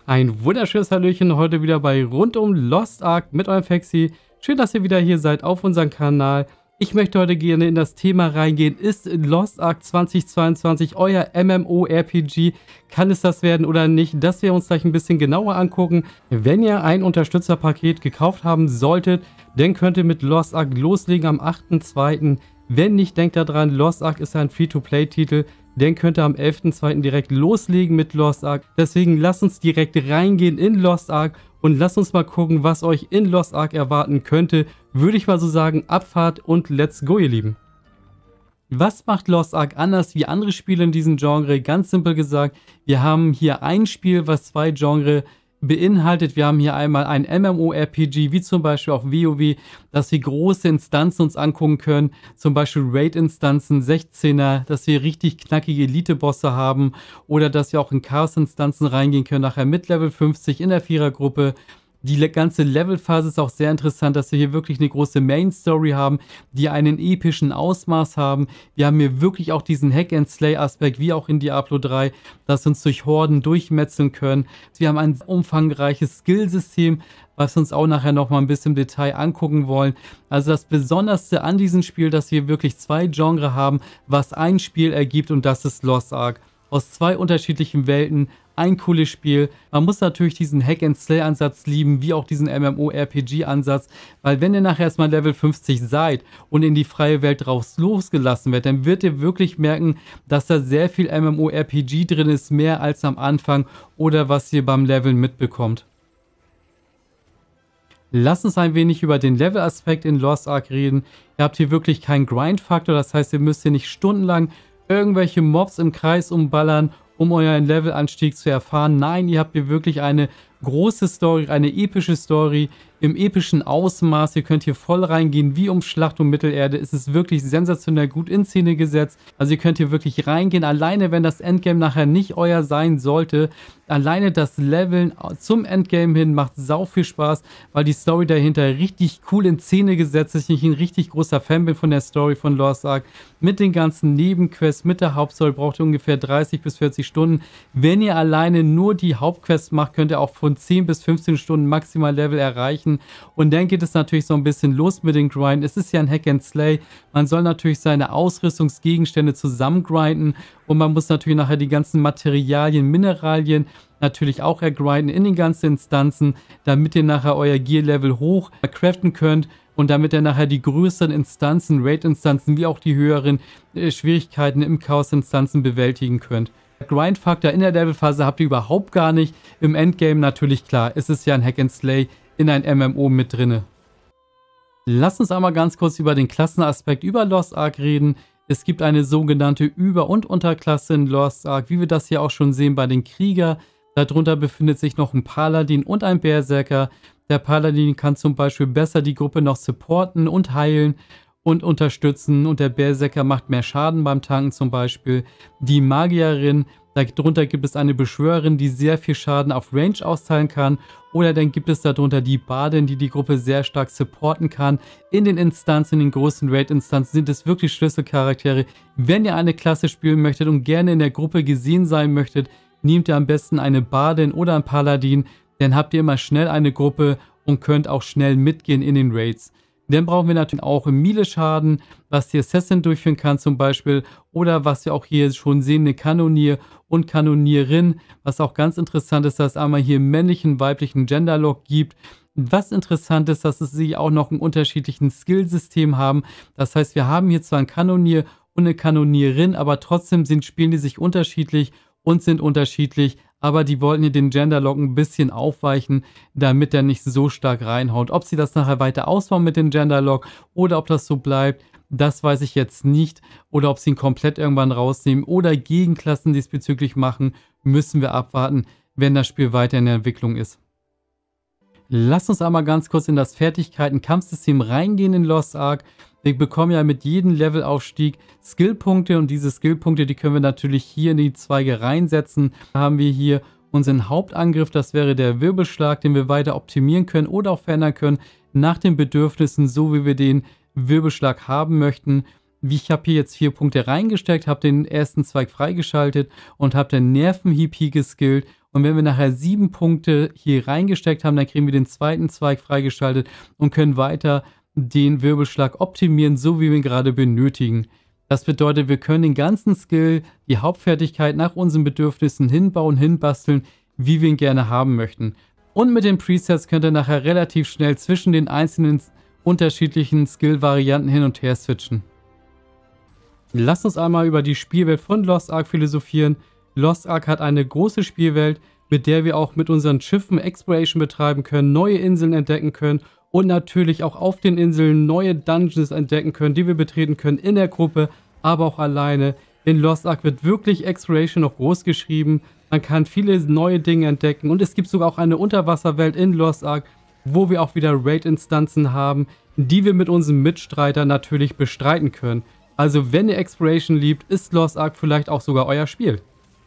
Ein wunderschönes Hallöchen heute wieder bei Rundum Lost Ark mit eurem Fexi. Schön, dass ihr wieder hier seid auf unserem Kanal. Ich möchte heute gerne in das Thema reingehen. Ist Lost Ark 2022 euer MMORPG? Kann es das werden oder nicht? Das wir uns gleich ein bisschen genauer angucken. Wenn ihr ein Unterstützerpaket gekauft haben solltet, dann könnt ihr mit Lost Ark loslegen am 8.2. Wenn nicht, denkt daran, Lost Ark ist ein Free-to-Play-Titel. Dann könnt ihr am 11.2. direkt loslegen mit Lost Ark. Deswegen lasst uns direkt reingehen in Lost Ark und lasst uns mal gucken, was euch in Lost Ark erwarten könnte. Würde ich mal so sagen, Abfahrt und let's go, ihr Lieben. Was macht Lost Ark anders wie andere Spiele in diesem Genre? Ganz simpel gesagt, wir haben hier ein Spiel, was zwei Genres beinhaltet. Wir haben hier einmal ein MMORPG, wie zum Beispiel auch WoW, dass wir große Instanzen uns angucken können, zum Beispiel Raid-Instanzen, 16er, dass wir richtig knackige Elite-Bosse haben oder dass wir auch in Chaos-Instanzen reingehen können, nachher mit Level 50 in der Vierergruppe. Die ganze Levelphase ist auch sehr interessant, dass wir hier wirklich eine große Main-Story haben, die einen epischen Ausmaß haben. Wir haben hier wirklich auch diesen Hack-and-Slay-Aspekt, wie auch in Diablo 3, dass wir uns durch Horden durchmetzeln können. Wir haben ein umfangreiches Skillsystem, was wir uns auch nachher nochmal ein bisschen im Detail angucken wollen. Also das Besonderste an diesem Spiel, dass wir wirklich zwei Genres haben, was ein Spiel ergibt, und das ist Lost Ark. Aus zwei unterschiedlichen Welten, ein cooles Spiel. Man muss natürlich diesen Hack-and-Slay-Ansatz lieben, wie auch diesen MMORPG-Ansatz, weil wenn ihr nachher erstmal Level 50 seid und in die freie Welt draus losgelassen werdet, dann wird ihr wirklich merken, dass da sehr viel MMORPG drin ist, mehr als am Anfang oder was ihr beim Leveln mitbekommt. Lasst uns ein wenig über den Level-Aspekt in Lost Ark reden. Ihr habt hier wirklich keinen Grind-Faktor, das heißt, ihr müsst hier nicht stundenlang irgendwelche Mobs im Kreis umballern, um euren Levelanstieg zu erfahren. Nein, ihr habt hier wirklich eine große Story, eine epische Story im epischen Ausmaß. Ihr könnt hier voll reingehen, wie um Schlacht um Mittelerde. Es ist wirklich sensationell gut in Szene gesetzt. Also ihr könnt hier wirklich reingehen, alleine wenn das Endgame nachher nicht euer sein sollte. Alleine das Leveln zum Endgame hin macht sau viel Spaß, weil die Story dahinter richtig cool in Szene gesetzt ist. Ich ein richtig großer Fan bin von der Story von Lost Ark. Mit den ganzen Nebenquests, mit der Hauptstory braucht ihr ungefähr 30 bis 40 Stunden. Wenn ihr alleine nur die Hauptquests macht, könnt ihr auch von 10 bis 15 Stunden maximal Level erreichen. Und dann geht es natürlich so ein bisschen los mit dem Grind. Es ist ja ein Hack and Slay. Man soll natürlich seine Ausrüstungsgegenstände zusammengrinden und man muss natürlich nachher die ganzen Materialien, Mineralien natürlich auch ergrinden in den ganzen Instanzen, damit ihr nachher euer Gear-Level hoch craften könnt und damit ihr nachher die größeren Instanzen, Raid-Instanzen wie auch die höheren Schwierigkeiten im Chaos-Instanzen bewältigen könnt. Grind-Faktor in der Levelphase habt ihr überhaupt gar nicht. Im Endgame natürlich klar, es ist ja ein Hack and Slay in ein MMO mit drinne. Lasst uns einmal ganz kurz über den Klassenaspekt über Lost Ark reden. Es gibt eine sogenannte Über- und Unterklasse in Lost Ark, wie wir das hier auch schon sehen bei den Krieger. Darunter befindet sich noch ein Paladin und ein Berserker. Der Paladin kann zum Beispiel besser die Gruppe noch supporten und heilen und unterstützen, und der Berserker macht mehr Schaden beim Tanken zum Beispiel. Die Magierin, darunter gibt es eine Beschwörerin, die sehr viel Schaden auf Range austeilen kann, oder dann gibt es darunter die Bardin, die die Gruppe sehr stark supporten kann. In den Instanzen, in den großen Raid-Instanzen sind es wirklich Schlüsselcharaktere. Wenn ihr eine Klasse spielen möchtet und gerne in der Gruppe gesehen sein möchtet, nehmt ihr am besten eine Bardin oder ein Paladin, dann habt ihr immer schnell eine Gruppe und könnt auch schnell mitgehen in den Raids. Dann brauchen wir natürlich auch Melee-Schaden, was die Assassin durchführen kann zum Beispiel, oder was wir auch hier schon sehen, eine Kanonier und Kanonierin, was auch ganz interessant ist, dass es einmal hier männlichen, weiblichen Genderlock gibt. Was interessant ist, dass sie auch noch einen unterschiedlichen Skillsystem haben. Das heißt, wir haben hier zwar einen Kanonier und eine Kanonierin, aber trotzdem spielen die sich unterschiedlich und sind unterschiedlich, aber die wollten hier den Genderlock ein bisschen aufweichen, damit der nicht so stark reinhaut. Ob sie das nachher weiter ausbauen mit dem Genderlock oder ob das so bleibt, das weiß ich jetzt nicht. Oder ob sie ihn komplett irgendwann rausnehmen oder Gegenklassen diesbezüglich machen, müssen wir abwarten, wenn das Spiel weiter in der Entwicklung ist. Lasst uns einmal ganz kurz in das Fertigkeiten-Kampfsystem reingehen in Lost Ark. Wir bekommen ja mit jedem Levelaufstieg Skillpunkte, und diese Skillpunkte, die können wir natürlich hier in die Zweige reinsetzen. Da haben wir hier unseren Hauptangriff, das wäre der Wirbelschlag, den wir weiter optimieren können oder auch verändern können nach den Bedürfnissen, so wie wir den Wirbelschlag haben möchten. Ich habe hier jetzt 4 Punkte reingesteckt, habe den ersten Zweig freigeschaltet und habe den Nervenhieb hier geskillt. Und wenn wir nachher 7 Punkte hier reingesteckt haben, dann kriegen wir den zweiten Zweig freigeschaltet und können weiter den Wirbelschlag optimieren, so wie wir ihn gerade benötigen. Das bedeutet, wir können den ganzen Skill, die Hauptfertigkeit nach unseren Bedürfnissen hinbauen, hinbasteln, wie wir ihn gerne haben möchten. Und mit den Presets könnt ihr nachher relativ schnell zwischen den einzelnen unterschiedlichen Skill-Varianten hin und her switchen. Lasst uns einmal über die Spielwelt von Lost Ark philosophieren. Lost Ark hat eine große Spielwelt, mit der wir auch mit unseren Schiffen Exploration betreiben können, neue Inseln entdecken können und natürlich auch auf den Inseln neue Dungeons entdecken können, die wir betreten können in der Gruppe, aber auch alleine. In Lost Ark wird wirklich Exploration noch groß geschrieben. Man kann viele neue Dinge entdecken und es gibt sogar auch eine Unterwasserwelt in Lost Ark, wo wir auch wieder Raid-Instanzen haben, die wir mit unseren Mitstreitern natürlich bestreiten können. Also wenn ihr Exploration liebt, ist Lost Ark vielleicht auch sogar euer Spiel.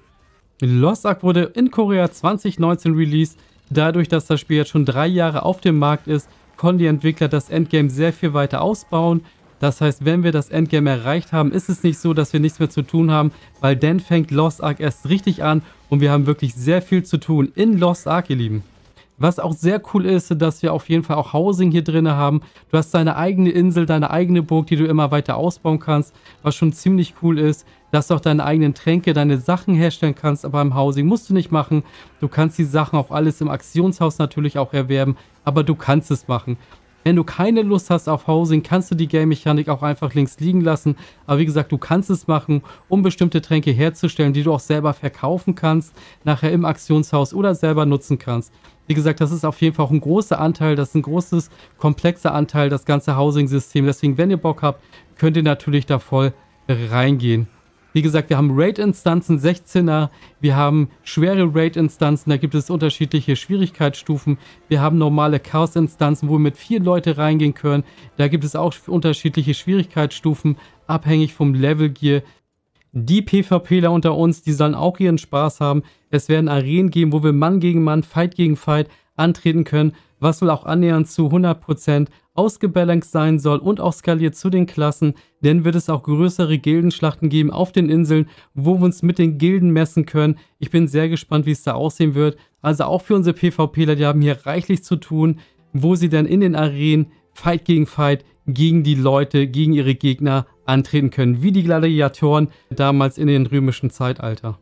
Lost Ark wurde in Korea 2019 released. Dadurch, dass das Spiel jetzt schon 3 Jahre auf dem Markt ist, konnten die Entwickler das Endgame sehr viel weiter ausbauen. Das heißt, wenn wir das Endgame erreicht haben, ist es nicht so, dass wir nichts mehr zu tun haben, weil dann fängt Lost Ark erst richtig an und wir haben wirklich sehr viel zu tun in Lost Ark, ihr Lieben. Was auch sehr cool ist, dass wir auf jeden Fall auch Housing hier drin haben. Du hast deine eigene Insel, deine eigene Burg, die du immer weiter ausbauen kannst, was schon ziemlich cool ist. Dass du auch deine eigenen Tränke, deine Sachen herstellen kannst, aber im Housing musst du nicht machen. Du kannst die Sachen auch alles im Aktionshaus natürlich auch erwerben, aber du kannst es machen. Wenn du keine Lust hast auf Housing, kannst du die Game-Mechanik auch einfach links liegen lassen. Aber wie gesagt, du kannst es machen, um bestimmte Tränke herzustellen, die du auch selber verkaufen kannst, nachher im Aktionshaus oder selber nutzen kannst. Wie gesagt, das ist auf jeden Fall auch ein großer Anteil, das ist ein großes, komplexer Anteil, das ganze Housing-System. Deswegen, wenn ihr Bock habt, könnt ihr natürlich da voll reingehen. Wie gesagt, wir haben Raid-Instanzen, 16er, wir haben schwere Raid-Instanzen, da gibt es unterschiedliche Schwierigkeitsstufen. Wir haben normale Chaos-Instanzen, wo wir mit 4 Leute reingehen können. Da gibt es auch unterschiedliche Schwierigkeitsstufen, abhängig vom Level-Gear. Die PvPler unter uns, die sollen auch ihren Spaß haben. Es werden Arenen geben, wo wir Mann gegen Mann, Fight gegen Fight antreten können, was wohl auch annähernd zu 100% ausgebalanced sein soll und auch skaliert zu den Klassen, denn wird es auch größere Gildenschlachten geben auf den Inseln, wo wir uns mit den Gilden messen können. Ich bin sehr gespannt, wie es da aussehen wird. Also auch für unsere PvPler, die haben hier reichlich zu tun, wo sie dann in den Arenen Fight gegen Fight gegen die Leute, gegen ihre Gegner antreten können, wie die Gladiatoren damals in den römischen Zeitalter.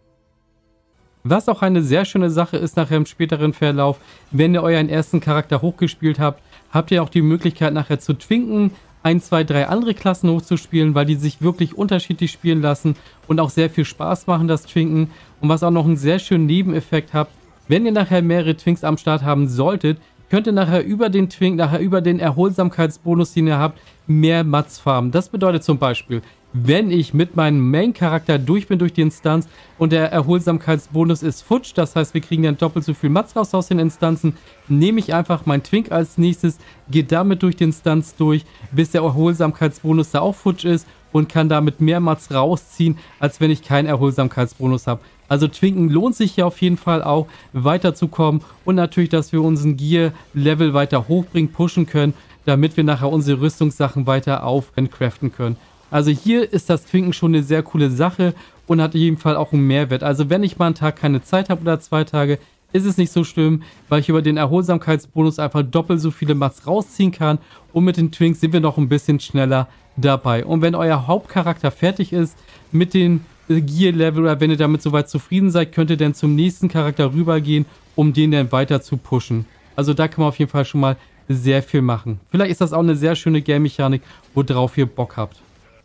Was auch eine sehr schöne Sache ist nachher im späteren Verlauf, wenn ihr euren ersten Charakter hochgespielt habt, habt ihr auch die Möglichkeit nachher zu twinken, 1, 2, 3 andere Klassen hochzuspielen, weil die sich wirklich unterschiedlich spielen lassen und auch sehr viel Spaß machen, das Twinken. Und was auch noch einen sehr schönen Nebeneffekt hat, wenn ihr nachher mehrere Twinks am Start haben solltet, könnt ihr nachher über den Twink, über den Erholsamkeitsbonus, den ihr habt, mehr Mats farmen. Das bedeutet zum Beispiel, wenn ich mit meinem Main-Charakter durch bin durch die Instanz und der Erholsamkeitsbonus ist futsch, das heißt, wir kriegen dann doppelt so viel Mats raus aus den Instanzen, nehme ich einfach meinen Twink als nächstes, gehe damit durch die Instanz durch, bis der Erholsamkeitsbonus da auch futsch ist und kann damit mehr Mats rausziehen, als wenn ich keinen Erholsamkeitsbonus habe. Also Twinken lohnt sich hier auf jeden Fall auch, weiterzukommen und natürlich, dass wir unseren Gear-Level weiter hochbringen, pushen können, damit wir nachher unsere Rüstungssachen weiter craften können. Also hier ist das Twinken schon eine sehr coole Sache und hat in jedem Fall auch einen Mehrwert. Also wenn ich mal einen Tag keine Zeit habe oder 2 Tage, ist es nicht so schlimm, weil ich über den Erholsamkeitsbonus einfach doppelt so viele Mats rausziehen kann und mit den Twinks sind wir noch ein bisschen schneller dabei. Und wenn euer Hauptcharakter fertig ist mit den Gear-Level oder wenn ihr damit soweit zufrieden seid, könnt ihr dann zum nächsten Charakter rübergehen, um den dann weiter zu pushen. Also da kann man auf jeden Fall schon mal sehr viel machen. Vielleicht ist das auch eine sehr schöne Game-Mechanik, worauf ihr Bock habt.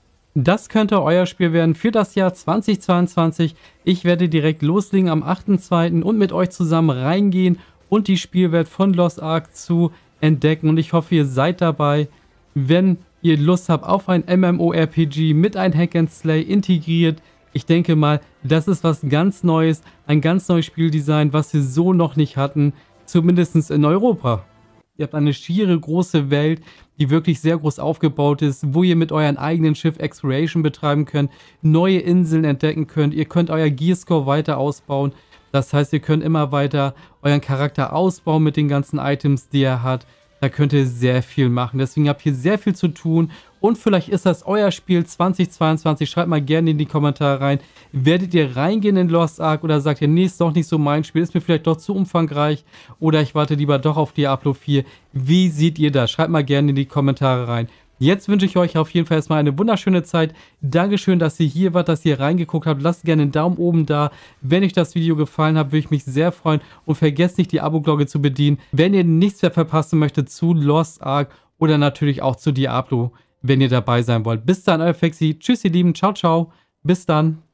Das könnte euer Spiel werden für das Jahr 2022. Ich werde direkt loslegen am 8.2. und mit euch zusammen reingehen und die Spielwelt von Lost Ark zu entdecken. Und ich hoffe, ihr seid dabei. Wenn ihr Lust habt auf ein MMORPG mit einem Hack-and-Slay integriert, ich denke mal, das ist was ganz Neues, ein ganz neues Spieldesign, was wir so noch nicht hatten, zumindest in Europa. Ihr habt eine schiere große Welt, die wirklich sehr groß aufgebaut ist, wo ihr mit eurem eigenen Schiff Exploration betreiben könnt, neue Inseln entdecken könnt, ihr könnt euer Gearscore weiter ausbauen. Das heißt, ihr könnt immer weiter euren Charakter ausbauen mit den ganzen Items, die er hat. Da könnt ihr sehr viel machen. Deswegen habt ihr sehr viel zu tun. Und vielleicht ist das euer Spiel 2022. Schreibt mal gerne in die Kommentare rein. Werdet ihr reingehen in Lost Ark oder sagt ihr, nee, ist doch nicht so mein Spiel, ist mir vielleicht doch zu umfangreich oder ich warte lieber doch auf Diablo 4. Wie seht ihr das? Schreibt mal gerne in die Kommentare rein. Jetzt wünsche ich euch auf jeden Fall erstmal eine wunderschöne Zeit. Dankeschön, dass ihr hier wart, dass ihr reingeguckt habt. Lasst gerne einen Daumen oben da. Wenn euch das Video gefallen hat, würde ich mich sehr freuen. Und vergesst nicht, die Abo-Glocke zu bedienen, wenn ihr nichts mehr verpassen möchtet zu Lost Ark oder natürlich auch zu Diablo, wenn ihr dabei sein wollt. Bis dann, euer Flexi. Tschüss, ihr Lieben. Ciao, ciao. Bis dann.